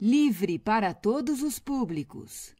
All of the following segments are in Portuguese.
livre para todos os públicos.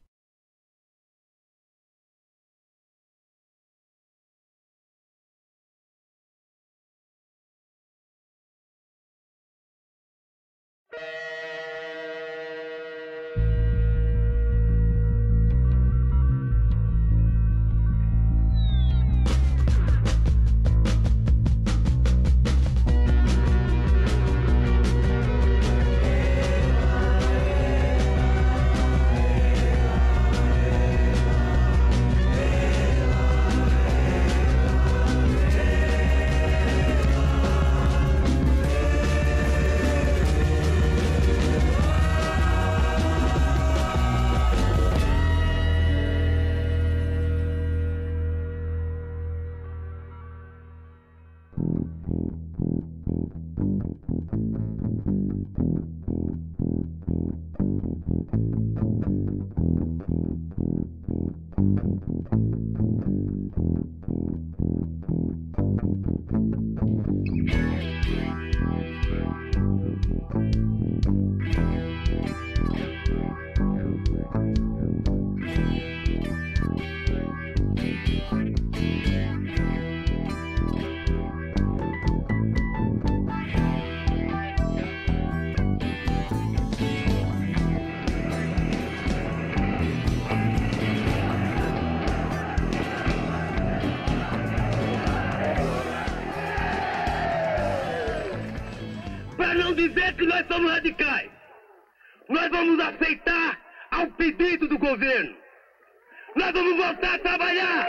Dizer que nós somos radicais. Nós vamos aceitar ao pedido do governo. Nós vamos voltar a trabalhar.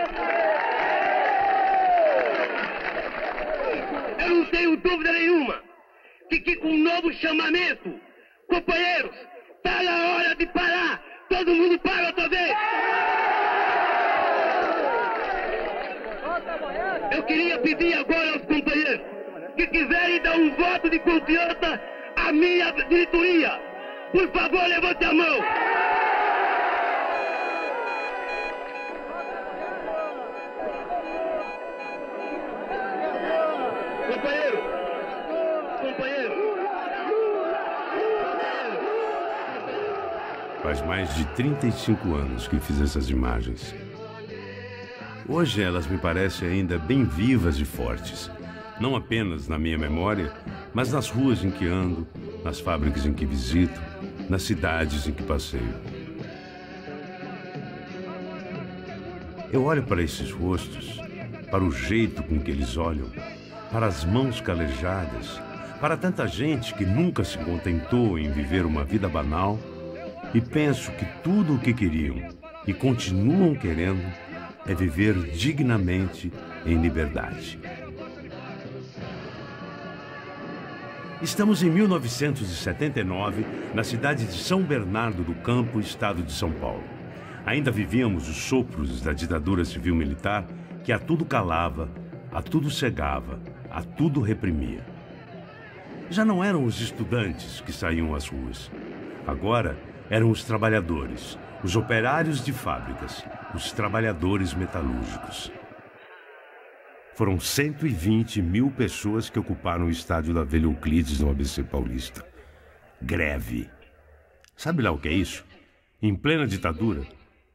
Eu não tenho dúvida nenhuma que com um novo chamamento, companheiros, está na hora de parar. Todo mundo para outra vez. Eu queria pedir agora aos companheiros que quiserem dar um voto de confiança à minha diretoria. Por favor, levante a mão. Companheiro. Faz mais de 35 anos que fiz essas imagens. Hoje elas me parecem ainda bem vivas e fortes. Não apenas na minha memória, mas nas ruas em que ando, nas fábricas em que visito, nas cidades em que passeio. Eu olho para esses rostos, para o jeito com que eles olham, para as mãos calejadas, para tanta gente que nunca se contentou em viver uma vida banal, e penso que tudo o que queriam e continuam querendo é viver dignamente em liberdade. Estamos em 1979, na cidade de São Bernardo do Campo, estado de São Paulo. Ainda vivíamos os sopros da ditadura civil-militar que a tudo calava, a tudo cegava, a tudo reprimia. Já não eram os estudantes que saíam às ruas. Agora eram os trabalhadores, os operários de fábricas, os trabalhadores metalúrgicos. Foram 120 mil pessoas que ocuparam o estádio da Vila Euclides no ABC Paulista. Greve. Sabe lá o que é isso? Em plena ditadura.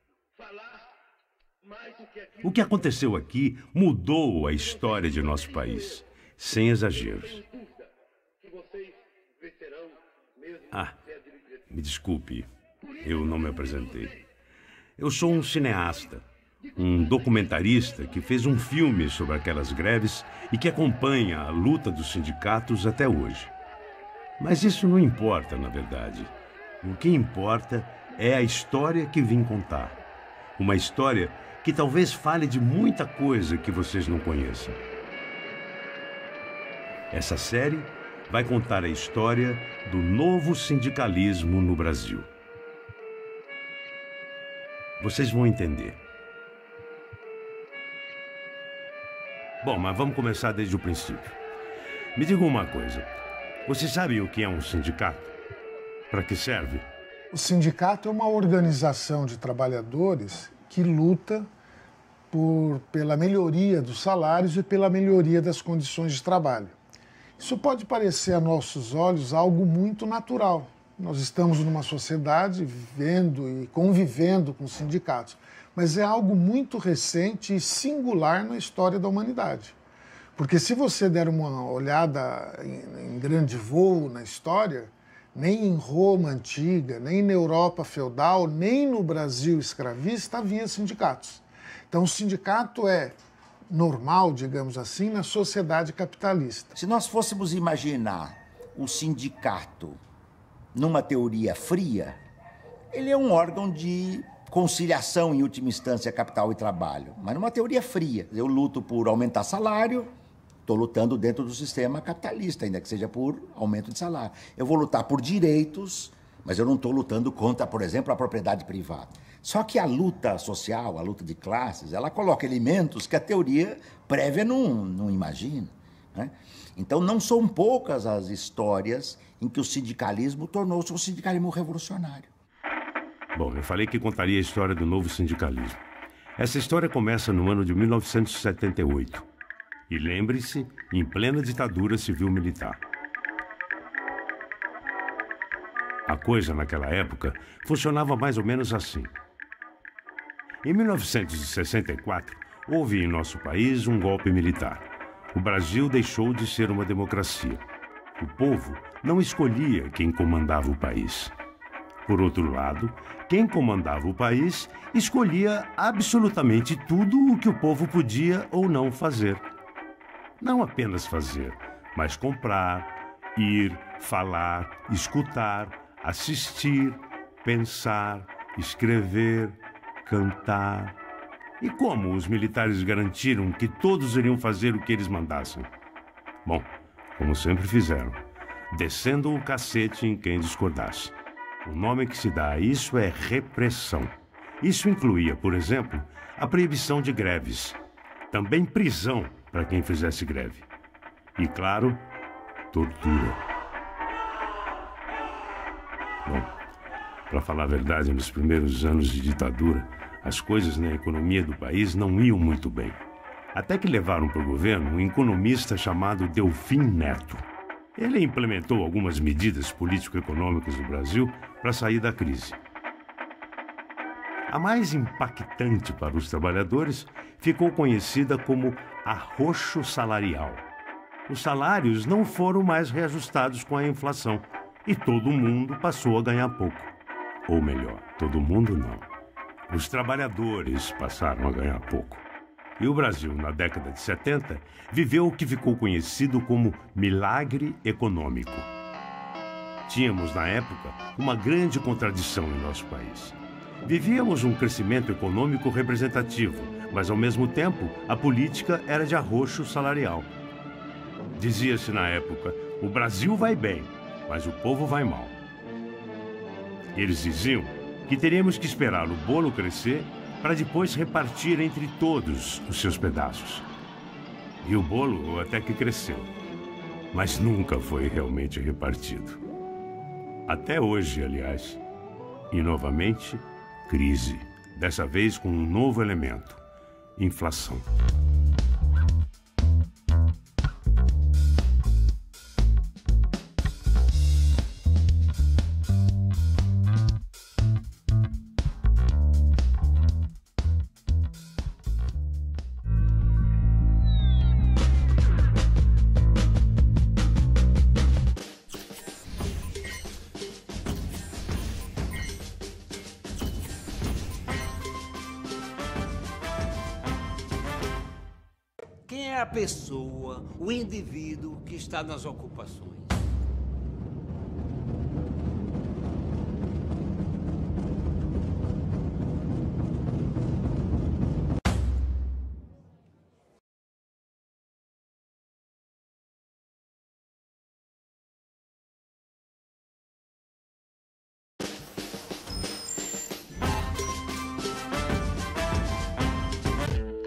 O que aconteceu aqui mudou a história de nosso país, sem exageros. Ah, me desculpe, eu não me apresentei. Eu sou um cineasta, um documentarista que fez um filme sobre aquelas greves e que acompanha a luta dos sindicatos até hoje. Mas isso não importa, na verdade. O que importa é a história que vim contar. Uma história que talvez fale de muita coisa que vocês não conheçam. Essa série vai contar a história do novo sindicalismo no Brasil. Vocês vão entender. Bom, mas vamos começar desde o princípio. Me diga uma coisa. Vocês sabem o que é um sindicato? Para que serve? O sindicato é uma organização de trabalhadores que luta pela melhoria dos salários e pela melhoria das condições de trabalho. Isso pode parecer a nossos olhos algo muito natural, nós estamos numa sociedade vivendo e convivendo com sindicatos, mas é algo muito recente e singular na história da humanidade. Porque se você der uma olhada em grande voo na história, nem em Roma antiga, nem na Europa feudal, nem no Brasil escravista havia sindicatos. Então o sindicato é normal, digamos assim, na sociedade capitalista. Se nós fôssemos imaginar o sindicato numa teoria fria, ele é um órgão de conciliação, em última instância, capital e trabalho. Mas numa teoria fria. Eu luto por aumentar salário, estou lutando dentro do sistema capitalista, ainda que seja por aumento de salário. Eu vou lutar por direitos, mas eu não estou lutando contra, por exemplo, a propriedade privada. Só que a luta social, a luta de classes, ela coloca elementos que a teoria prévia não imagina, né? Então, não são poucas as histórias em que o sindicalismo tornou-se um sindicalismo revolucionário. Bom, eu falei que contaria a história do novo sindicalismo. Essa história começa no ano de 1978. E lembre-se, em plena ditadura civil-militar. A coisa, naquela época, funcionava mais ou menos assim. Em 1964, houve em nosso país um golpe militar. O Brasil deixou de ser uma democracia. O povo não escolhia quem comandava o país. Por outro lado, quem comandava o país escolhia absolutamente tudo o que o povo podia ou não fazer. Não apenas fazer, mas comprar, ir, falar, escutar, assistir, pensar, escrever, cantar. E como os militares garantiram que todos iriam fazer o que eles mandassem? Bom, como sempre fizeram, descendo o cacete em quem discordasse. O nome que se dá a isso é repressão. Isso incluía, por exemplo, a proibição de greves, também prisão para quem fizesse greve. E, claro, tortura. Bom, para falar a verdade, nos primeiros anos de ditadura, as coisas na economia do país não iam muito bem. Até que levaram para o governo um economista chamado Delfim Neto. Ele implementou algumas medidas político-econômicas no Brasil para sair da crise. A mais impactante para os trabalhadores ficou conhecida como arroxo salarial. Os salários não foram mais reajustados com a inflação e todo mundo passou a ganhar pouco. Ou melhor, todo mundo não. Os trabalhadores passaram a ganhar pouco. E o Brasil, na década de 70, viveu o que ficou conhecido como milagre econômico. Tínhamos, na época, uma grande contradição em nosso país. Vivíamos um crescimento econômico representativo, mas, ao mesmo tempo, a política era de arroxo salarial. Dizia-se na época, o Brasil vai bem, mas o povo vai mal. Eles diziam que teríamos que esperar o bolo crescer para depois repartir entre todos os seus pedaços. E o bolo até que cresceu, mas nunca foi realmente repartido. Até hoje, aliás. E novamente, crise. Dessa vez com um novo elemento: inflação. A pessoa, o indivíduo que está nas ocupações.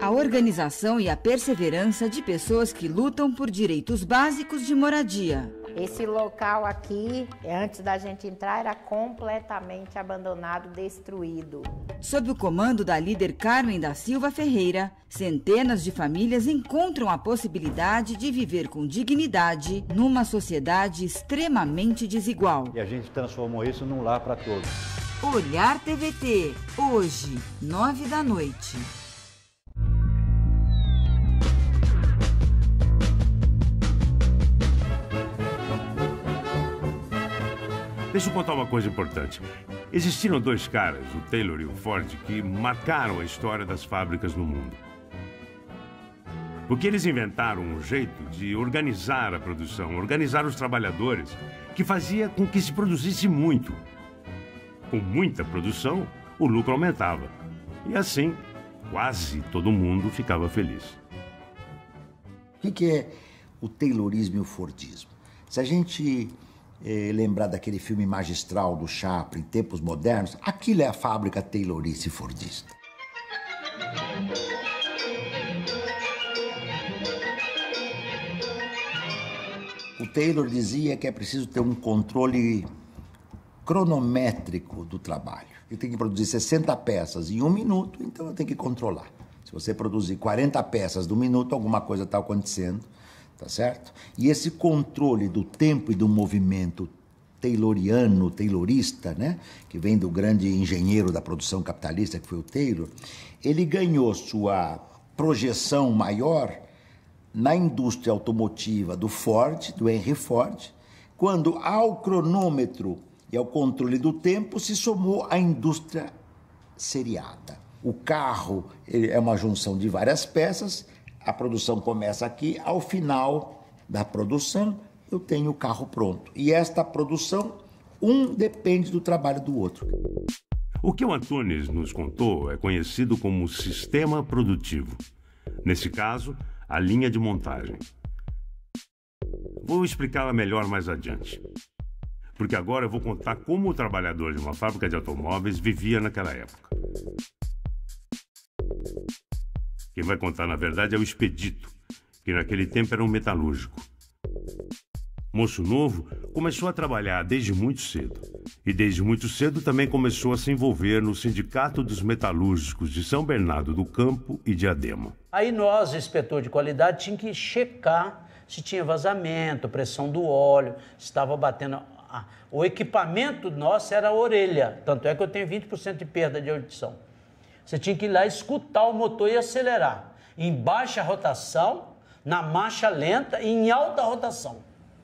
A organização e a perseverança de pessoas que lutam por direitos básicos de moradia. Esse local aqui, antes da gente entrar, era completamente abandonado, destruído. Sob o comando da líder Carmen da Silva Ferreira, centenas de famílias encontram a possibilidade de viver com dignidade numa sociedade extremamente desigual. E a gente transformou isso num lar para todos. Olhar TVT, hoje, 21h. Deixa eu contar uma coisa importante. Existiram dois caras, o Taylor e o Ford, que marcaram a história das fábricas no mundo. Porque eles inventaram um jeito de organizar a produção, organizar os trabalhadores, que fazia com que se produzisse muito. Com muita produção, o lucro aumentava. E assim, quase todo mundo ficava feliz. O que é o Taylorismo e o Fordismo? Se a gente lembrar daquele filme magistral do Chaplin, Tempos Modernos, aquilo é a fábrica taylorista e fordista. O Taylor dizia que é preciso ter um controle cronométrico do trabalho. Eu tenho que produzir 60 peças em 1 minuto, então eu tenho que controlar. Se você produzir 40 peças no minuto, alguma coisa está acontecendo. Tá certo? E esse controle do tempo e do movimento tayloriano, taylorista, né? Que vem do grande engenheiro da produção capitalista, que foi o Taylor, ele ganhou sua projeção maior na indústria automotiva do Ford, do Henry Ford, quando ao cronômetro e ao controle do tempo se somou a indústria seriada. O carro é uma junção de várias peças. A produção começa aqui, ao final da produção eu tenho o carro pronto. E esta produção, depende do trabalho do outro. O que o Antunes nos contou é conhecido como sistema produtivo. Nesse caso, a linha de montagem. Vou explicá-la melhor mais adiante. Porque agora eu vou contar como o trabalhador de uma fábrica de automóveis vivia naquela época. Quem vai contar, na verdade, é o Expedito, que naquele tempo era um metalúrgico. Moço novo, começou a trabalhar desde muito cedo. E desde muito cedo também começou a se envolver no Sindicato dos Metalúrgicos de São Bernardo do Campo e Diadema. Aí nós, inspetor de qualidade, tinha que checar se tinha vazamento, pressão do óleo, se estava batendo... O equipamento nosso era a orelha, tanto é que eu tenho 20% de perda de audição. Você tinha que ir lá escutar o motor e acelerar. Em baixa rotação, na marcha lenta e em alta rotação.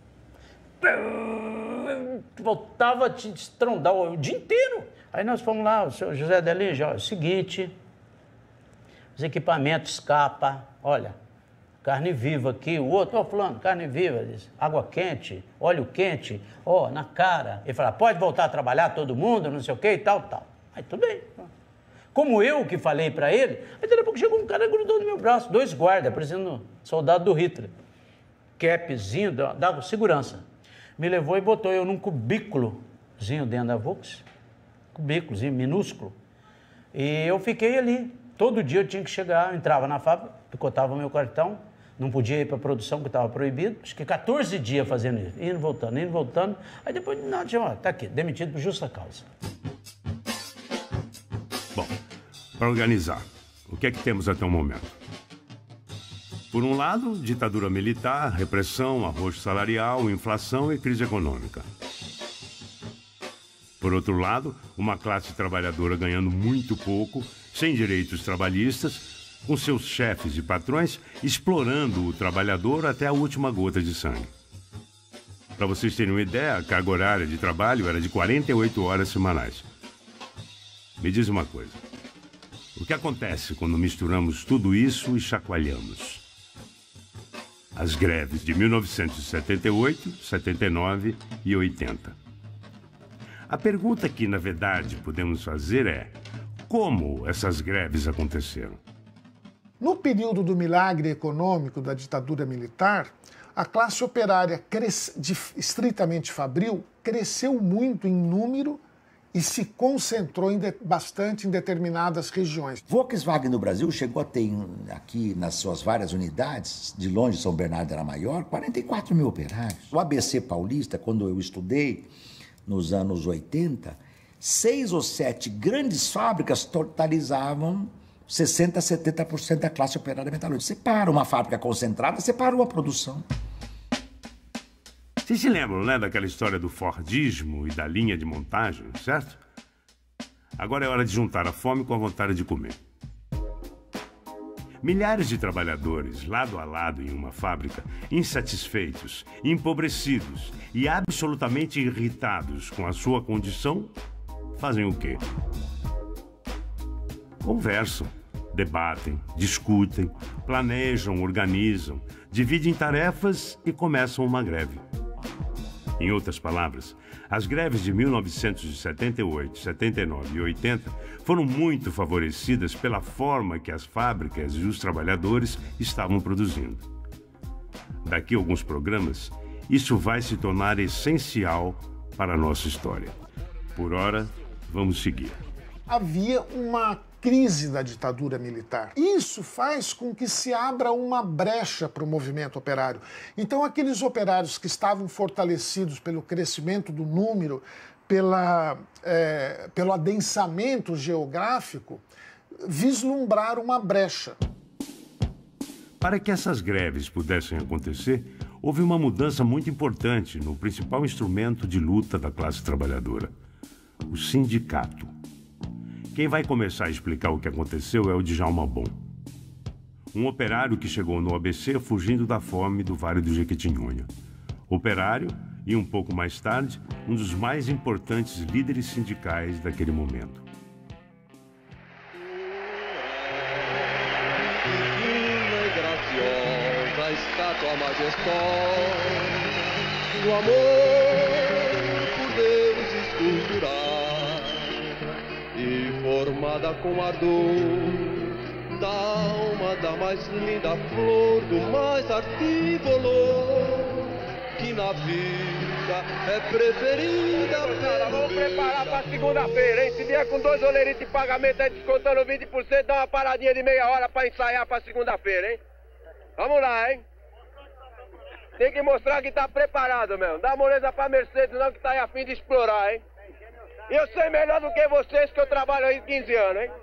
Voltava a te estrondar o dia inteiro. Aí nós fomos lá, o senhor José Delige, ó, é o seguinte, os equipamentos escapa, olha, carne viva aqui, o outro, ó, fulano, carne viva, diz, água quente, óleo quente, ó, na cara. Ele fala, pode voltar a trabalhar todo mundo, não sei o que e tal, tal. Aí tudo bem. Como eu que falei para ele, aí daqui a pouco chegou um cara e grudou no meu braço, 2 guardas, parecendo soldado do Hitler. Capzinho, dava segurança. Me levou e botou eu num cubículozinho dentro da Volks, cubículozinho minúsculo. E eu fiquei ali. Todo dia eu tinha que chegar, eu entrava na fábrica, picotava o meu cartão, não podia ir para a produção, que estava proibido. Acho que 14 dias fazendo isso, indo e voltando. Aí depois, não, tá aqui, demitido por justa causa. Bom, para organizar, o que é que temos até o momento? Por um lado, ditadura militar, repressão, arroxo salarial, inflação e crise econômica. Por outro lado, uma classe trabalhadora ganhando muito pouco, sem direitos trabalhistas, com seus chefes e patrões explorando o trabalhador até a última gota de sangue. Para vocês terem uma ideia, a carga horária de trabalho era de 48 horas semanais. Me diz uma coisa. O que acontece quando misturamos tudo isso e chacoalhamos? As greves de 1978, 79 e 80. A pergunta que, na verdade, podemos fazer é: como essas greves aconteceram? No período do milagre econômico da ditadura militar, a classe operária estritamente fabril cresceu muito em número e se concentrou bastante em determinadas regiões. Volkswagen no Brasil chegou a ter aqui nas suas várias unidades, de longe São Bernardo era maior, 44 mil operários. O ABC Paulista, quando eu estudei, nos anos 80, 6 ou 7 grandes fábricas totalizavam 60% a 70% da classe operária metalúrgica. Você para uma fábrica concentrada, você para uma produção. Vocês se lembram, né, daquela história do Fordismo e da linha de montagem, certo? Agora é hora de juntar a fome com a vontade de comer. Milhares de trabalhadores, lado a lado em uma fábrica, insatisfeitos, empobrecidos e absolutamente irritados com a sua condição, fazem o quê? Conversam, debatem, discutem, planejam, organizam, dividem tarefas e começam uma greve. Em outras palavras, as greves de 1978, 79 e 80 foram muito favorecidas pela forma que as fábricas e os trabalhadores estavam produzindo. Daqui a alguns programas, isso vai se tornar essencial para a nossa história. Por hora, vamos seguir. Havia uma crise da ditadura militar. Isso faz com que se abra uma brecha para o movimento operário. Então, aqueles operários que estavam fortalecidos pelo crescimento do número, pelo adensamento geográfico, vislumbraram uma brecha. Para que essas greves pudessem acontecer, houve uma mudança muito importante no principal instrumento de luta da classe trabalhadora, o sindicato. Quem vai começar a explicar o que aconteceu é o Djalma Bom, um operário que chegou no ABC fugindo da fome do Vale do Jequitinhonha. Operário e, um pouco mais tarde, um dos mais importantes líderes sindicais daquele momento. Divina e graciosa estátua majestosa do amor por Deus esculturado, formada com ardor da alma da mais linda flor, do mais artívolo, que na vida é preferida. Vamos preparar para segunda-feira, hein? Se vier com 2 oleritos de pagamento aí descontando 20%, dá uma paradinha de meia hora para ensaiar para segunda-feira, hein? Vamos lá, hein? Tem que mostrar que tá preparado, meu. Dá moleza pra Mercedes não, que tá aí a fim de explorar, hein? E eu sei melhor do que vocês, que eu trabalho aí 15 anos, hein?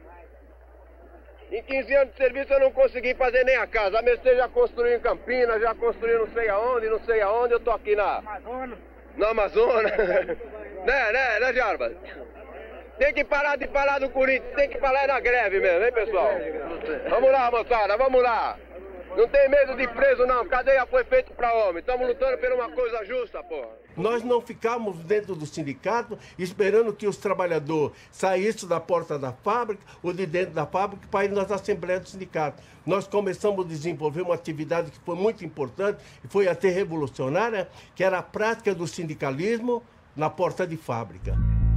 Em 15 anos de serviço eu não consegui fazer nem a casa. A Mercedes já construiu em Campinas, já construiu não sei aonde, eu tô aqui na Amazonas. né, Jarbas? Tem que parar de falar do Corinthians, tem que falar na greve mesmo, hein, pessoal? Vamos lá, moçada, vamos lá. Não tem medo de preso, não. Cadeia foi feito para homem. Estamos lutando por uma coisa justa, porra. Nós não ficamos dentro do sindicato esperando que os trabalhadores saíssem da porta da fábrica ou de dentro da fábrica para ir nas assembleias do sindicato. Nós começamos a desenvolver uma atividade que foi muito importante e foi até revolucionária, que era a prática do sindicalismo na porta de fábrica.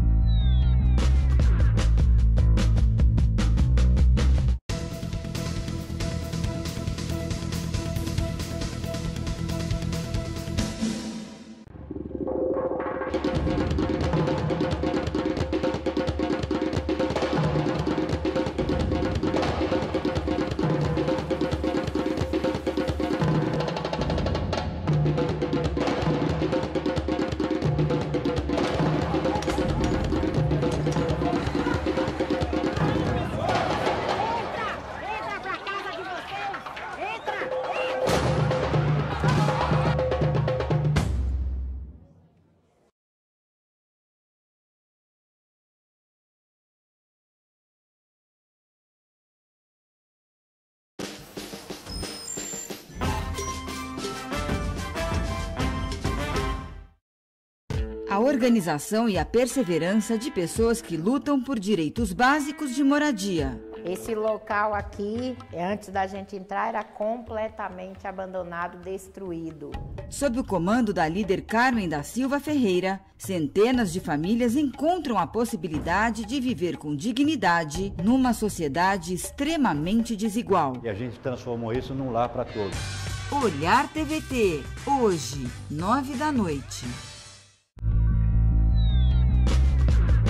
A organização e a perseverança de pessoas que lutam por direitos básicos de moradia. Esse local aqui, antes da gente entrar, era completamente abandonado, destruído. Sob o comando da líder Carmen da Silva Ferreira, centenas de famílias encontram a possibilidade de viver com dignidade numa sociedade extremamente desigual. E a gente transformou isso num lar para todos. Olhar TVT, hoje, 9 da noite.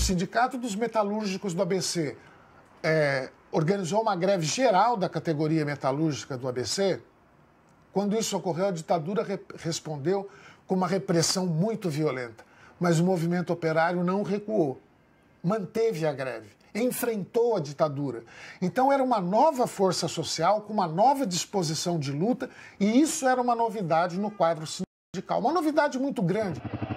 Sindicato dos Metalúrgicos do ABC organizou uma greve geral da categoria metalúrgica do ABC. Quando isso ocorreu, a ditadura respondeu com uma repressão muito violenta. Mas o movimento operário não recuou, manteve a greve, enfrentou a ditadura. Então era uma nova força social, com uma nova disposição de luta, e isso era uma novidade no quadro sindical, uma novidade muito grande.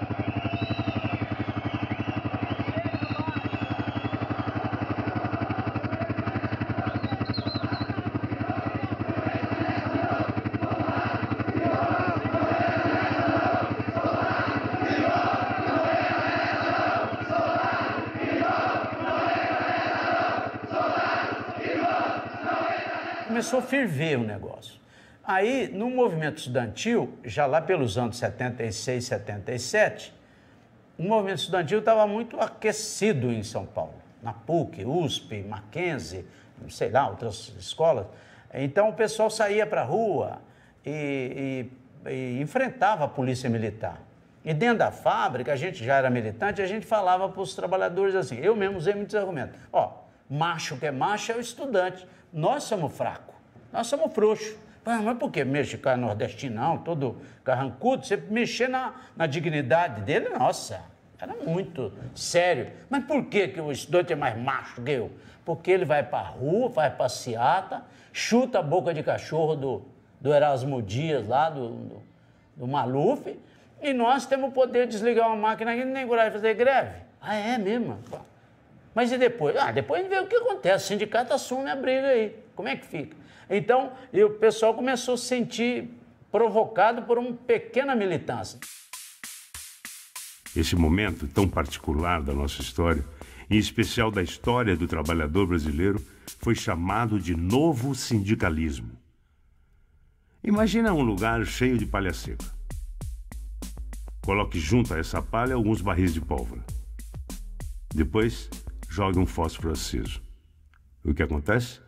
Começou a ferver o negócio. Aí, no movimento estudantil, já lá pelos anos 76, 77, o movimento estudantil estava muito aquecido em São Paulo, na PUC, USP, Mackenzie, sei lá, outras escolas. Então, o pessoal saía para a rua e enfrentava a polícia militar. E dentro da fábrica, a gente já era militante, a gente falava para os trabalhadores assim, eu mesmo usei muitos argumentos. Ó, macho que é macho é o estudante. Nós somos fracos, nós somos frouxos. Mas por que mexicano nordestino, não, todo carrancudo? Você mexer na dignidade dele, nossa, era muito sério. Mas por que o estudante é mais macho que eu? Porque ele vai para a rua, faz passeata, chuta a boca de cachorro do Erasmo Dias lá, do Maluf, e nós temos o poder de desligar uma máquina e nem coragem de fazer greve. Ah, é mesmo? Mas e depois? Ah, depois a gente vê o que acontece. O sindicato assume a briga aí. Como é que fica? Então, o pessoal começou a se sentir provocado por uma pequena militância. Esse momento tão particular da nossa história, em especial da história do trabalhador brasileiro, foi chamado de novo sindicalismo. Imagina um lugar cheio de palha seca. Coloque junto a essa palha alguns barris de pólvora. Depois, jogue um fósforo aceso. O que acontece?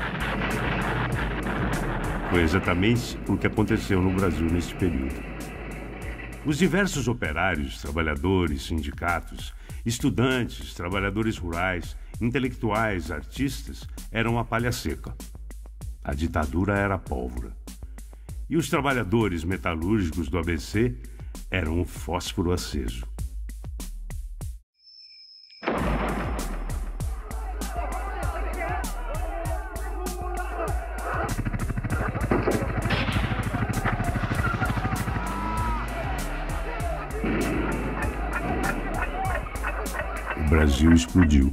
Foi exatamente o que aconteceu no Brasil neste período. Os diversos operários, trabalhadores, sindicatos, estudantes, trabalhadores rurais, intelectuais, artistas, eram a palha seca. A ditadura era a pólvora. E os trabalhadores metalúrgicos do ABC eram o fósforo aceso. O Brasil explodiu.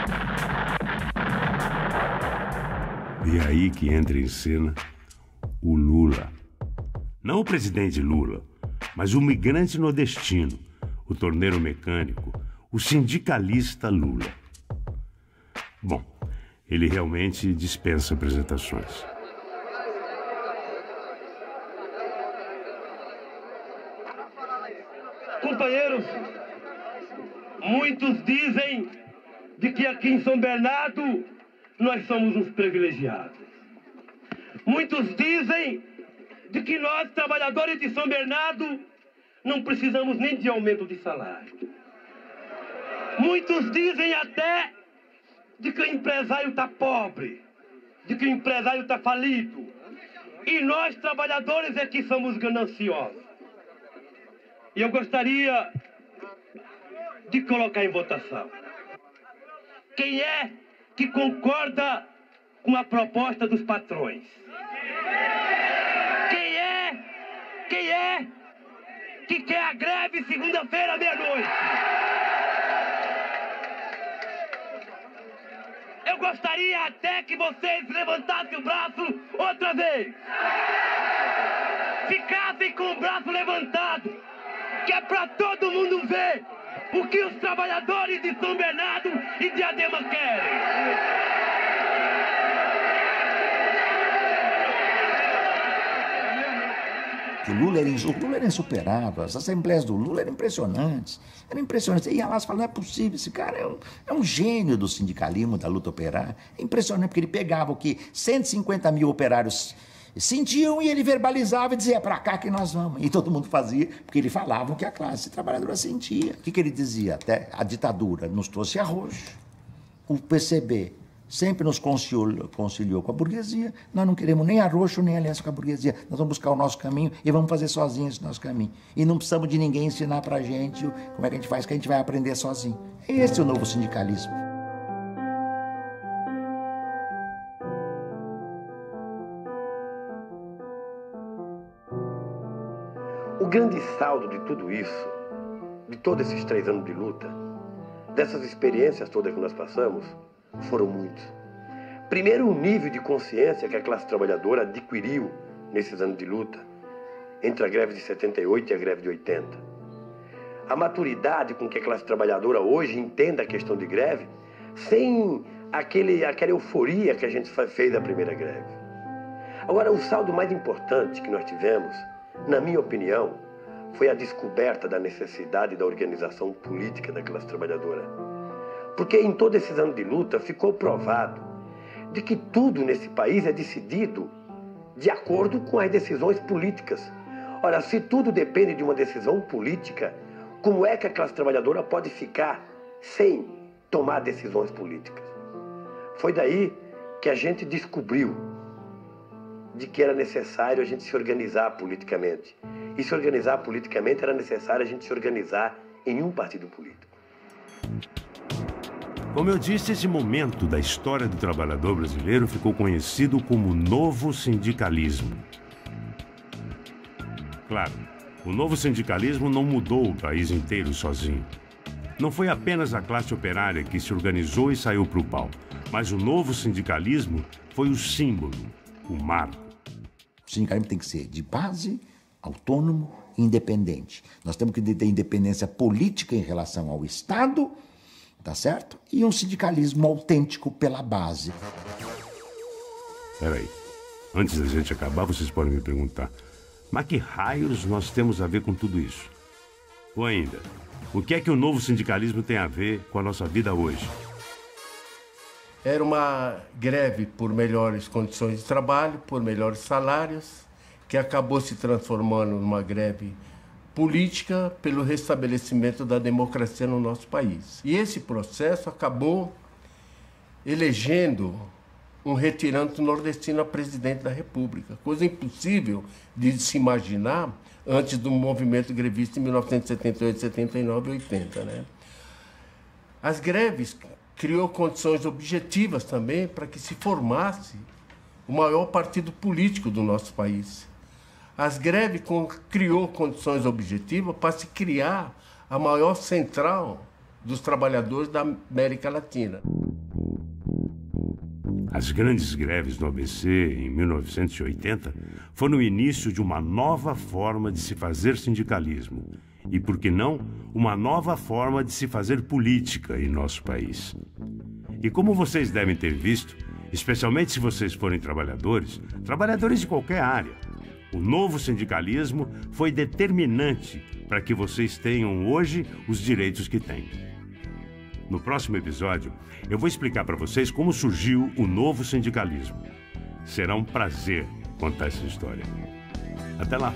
E é aí que entra em cena o Lula. Não o presidente Lula, mas o migrante nordestino, o torneiro mecânico, o sindicalista Lula. Bom, ele realmente dispensa apresentações. Companheiros, muitos dizem de que aqui em São Bernardo nós somos uns privilegiados. Muitos dizem de que nós, trabalhadores de São Bernardo, não precisamos nem de aumento de salário. Muitos dizem até de que o empresário está pobre, de que o empresário está falido. E nós, trabalhadores, é que somos gananciosos. E eu gostaria de colocar em votação. Quem é que concorda com a proposta dos patrões? Quem é que quer a greve segunda-feira à meia-noite? Eu gostaria até que vocês levantassem o braço outra vez. Ficassem com o braço levantado, que é para todo mundo ver o que os trabalhadores de São Bernardo e Diadema querem. O Lula era insuperável, as assembleias do Lula eram impressionantes. Era impressionante. Você ia lá e falava, não é possível, esse cara é um gênio do sindicalismo, da luta operária. É impressionante, porque ele pegava o que 150 mil operários Sentiam e ele verbalizava e dizia, é para cá que nós vamos. E todo mundo fazia, porque ele falava o que a classe trabalhadora sentia. O que ele dizia? Até a ditadura nos trouxe arrojo. O PCB sempre nos conciliou com a burguesia. Nós não queremos nem arroxo, nem aliança com a burguesia. Nós vamos buscar o nosso caminho e vamos fazer sozinhos esse nosso caminho. E não precisamos de ninguém ensinar pra gente como é que a gente faz, que a gente vai aprender sozinho. Esse é o novo sindicalismo. O grande saldo de tudo isso, de todos esses 3 anos de luta, dessas experiências todas que nós passamos, foram muitos. Primeiro, o nível de consciência que a classe trabalhadora adquiriu nesses anos de luta, entre a greve de 78 e a greve de 80. A maturidade com que a classe trabalhadora hoje entenda a questão de greve, sem aquela euforia que a gente fez da primeira greve. Agora, o saldo mais importante que nós tivemos, na minha opinião, foi a descoberta da necessidade da organização política da classe trabalhadora. Porque em todos esses anos de luta ficou provado de que tudo nesse país é decidido de acordo com as decisões políticas. Ora, se tudo depende de uma decisão política, como é que a classe trabalhadora pode ficar sem tomar decisões políticas? Foi daí que a gente descobriu de que era necessário a gente se organizar politicamente. E se organizar politicamente era necessário a gente se organizar em um partido político. Como eu disse, esse momento da história do trabalhador brasileiro ficou conhecido como novo sindicalismo. Claro, o novo sindicalismo não mudou o país inteiro sozinho. Não foi apenas a classe operária que se organizou e saiu para o pau, mas o novo sindicalismo foi o símbolo, o marco. O sindicalismo tem que ser de base, autônomo e independente. Nós temos que ter independência política em relação ao Estado, tá certo? E um sindicalismo autêntico pela base. Peraí, antes da gente acabar, vocês podem me perguntar, mas que raios nós temos a ver com tudo isso? Ou ainda, o que é que o novo sindicalismo tem a ver com a nossa vida hoje? Era uma greve por melhores condições de trabalho, por melhores salários, que acabou se transformando numa greve política pelo restabelecimento da democracia no nosso país. E esse processo acabou elegendo um retirante nordestino a presidente da República, coisa impossível de se imaginar antes do movimento grevista em 1978, 79 e 80. Né? As greves criou condições objetivas também para que se formasse o maior partido político do nosso país. As greves criou condições objetivas para se criar a maior central dos trabalhadores da América Latina. As grandes greves no ABC em 1980 foram o início de uma nova forma de se fazer sindicalismo e, por que não, uma nova forma de se fazer política em nosso país. E como vocês devem ter visto, especialmente se vocês forem trabalhadores de qualquer área, o novo sindicalismo foi determinante para que vocês tenham hoje os direitos que têm. No próximo episódio, eu vou explicar para vocês como surgiu o novo sindicalismo. Será um prazer contar essa história. Até lá!